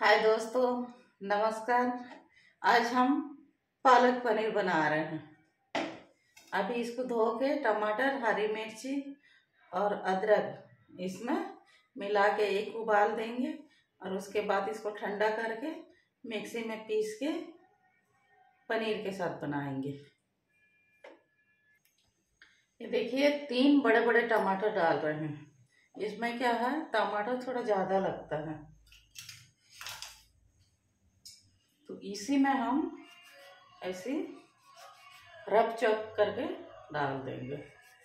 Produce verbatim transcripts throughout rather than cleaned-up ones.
हाय दोस्तों, नमस्कार। आज हम पालक पनीर बना रहे हैं। अभी इसको धो के टमाटर, हरी मिर्ची और अदरक इसमें मिला के एक उबाल देंगे और उसके बाद इसको ठंडा करके मिक्सी में पीस के पनीर के साथ बनाएंगे। ये देखिए, तीन बड़े बड़े टमाटर डाल रहे हैं। इसमें क्या है, टमाटर थोड़ा ज़्यादा लगता है, तो इसी में हम ऐसे रफ चॉप करके डाल देंगे।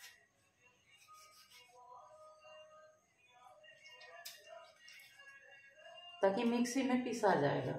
ताकि मिक्सी में पिसा जाएगा।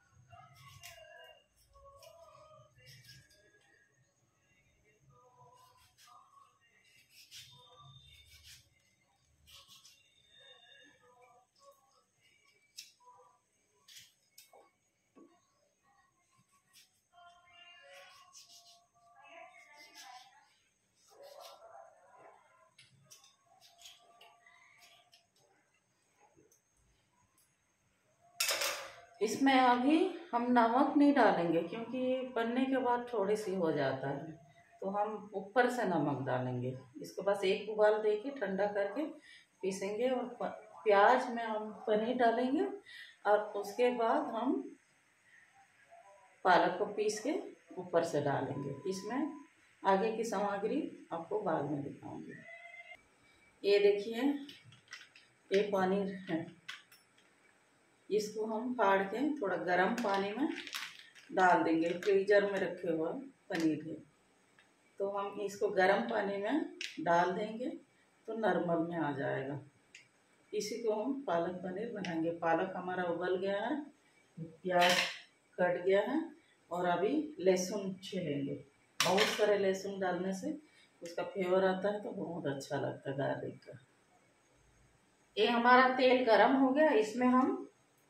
इसमें अभी हम नमक नहीं डालेंगे क्योंकि बनने के बाद थोड़ी सी हो जाता है, तो हम ऊपर से नमक डालेंगे। इसको बस एक उबाल दे के ठंडा करके पीसेंगे और प्याज में हम पनीर डालेंगे और उसके बाद हम पालक को पीस के ऊपर से डालेंगे। इसमें आगे की सामग्री आपको बाद में दिखाऊंगी। ये देखिए, ये पनीर है। इसको हम फाड़ के थोड़ा गर्म पानी में डाल देंगे। फ्रीजर में रखे हुआ पनीर है, तो हम इसको गर्म पानी में डाल देंगे तो नॉर्मल में आ जाएगा। इसी को हम पालक पनीर बनाएंगे। पालक हमारा उबल गया है, प्याज कट गया है और अभी लहसुन छिलेंगे। बहुत सारे लहसुन डालने से उसका फ्लेवर आता है, तो बहुत अच्छा लगता है गार्लिक का। ये हमारा तेल गरम हो गया, इसमें हम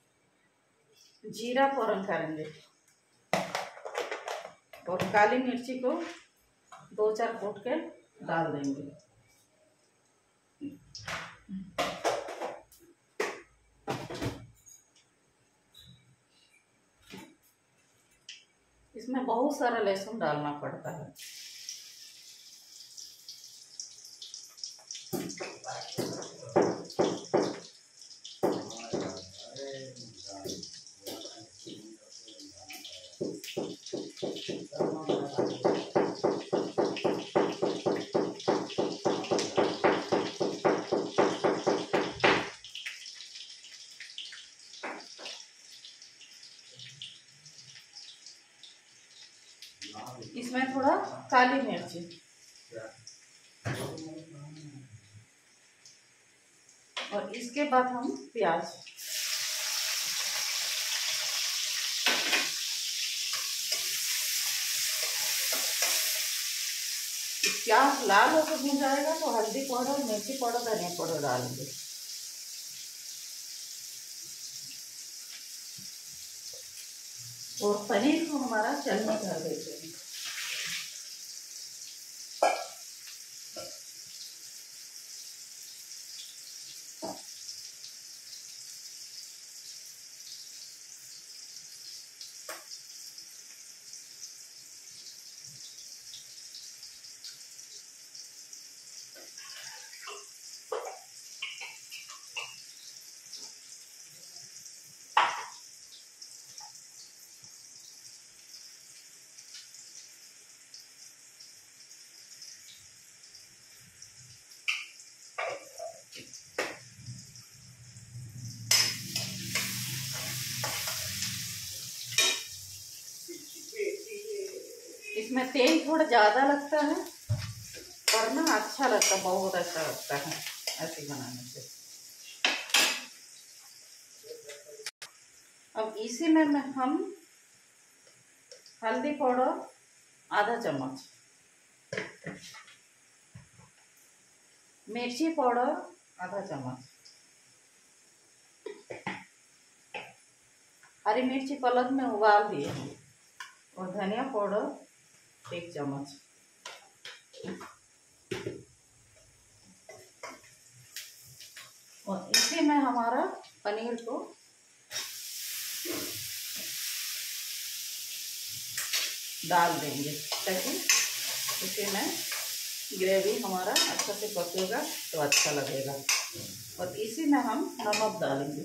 जीरा फोरन करेंगे और काली मिर्ची को दो चार कूट के डाल देंगे। इसमें बहुत सारा लहसुन डालना पड़ता है। इसमें थोड़ा काली मिर्ची और इसके बाद हम प्याज। प्याज लाल होकर भून जाएगा तो हल्दी पाउडर, मिर्ची पाउडर, धनिया पाउडर डालेंगे। और पनीर को हमारा चलने कर देते हैं। इसमें तेल थोड़ा ज़्यादा लगता है पर ना अच्छा लगता है, बहुत अच्छा लगता है ऐसे बनाने से। अब इसी में हम हल्दी पाउडर आधा चम्मच, मिर्ची पाउडर आधा चम्मच, हरी मिर्ची पलक में उबाल दिए हैं, और धनिया पाउडर एक चम्मच। और इसी में हमारा पनीर को डाल देंगे ताकि इसी में ग्रेवी हमारा अच्छा से पकेगा तो अच्छा लगेगा। और इसी में हम नमक डालेंगे।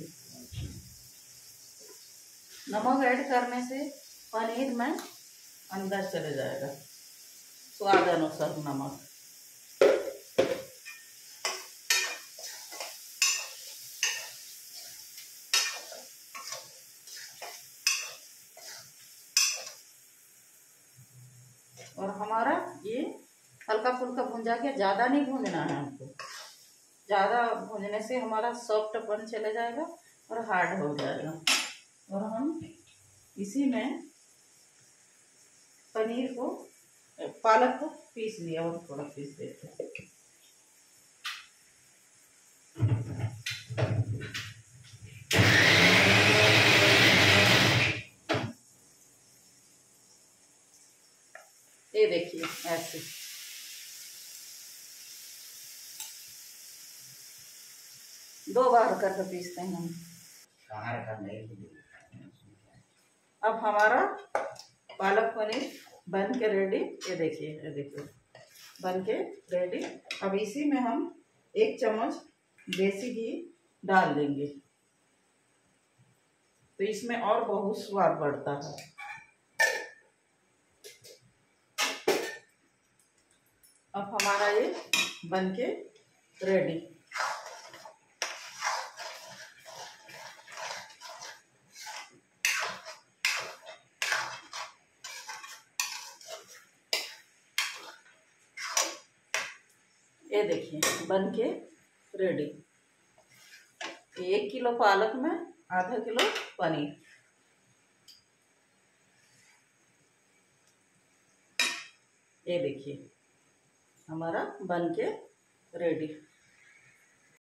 नमक ऐड करने से पनीर में अंदर चले जाएगा। स्वाद अनुसार नमक। और हमारा ये हल्का फुल्का भुंजा के, ज़्यादा नहीं भूनना है हमको। ज़्यादा भूनने से हमारा सॉफ्टपन चले जाएगा और हार्ड हो जाएगा। और हम इसी में पनीर को, पालक को पीस लिया और थोड़ा पीस देते हैं। ये देखिए ऐसे दो बार करके पीसते हैं हम। अब हमारा पालक पनीर बन के रेडी। ये देखिए, ये देखिए बन के रेडी। अब इसी में हम एक चम्मच देसी घी डाल देंगे तो इसमें और बहुत स्वाद बढ़ता है। अब हमारा ये बन के रेडी। ये देखिए बन के रेडी। एक किलो पालक में आधा किलो पनीर। ये देखिए हमारा बन के रेडी।